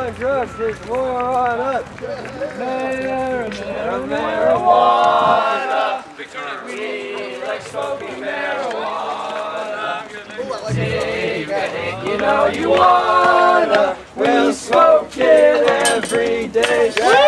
on drugs, there's more on up. Marijuana. We like smoking marijuana. You know you wanna. We'll smoke it every day.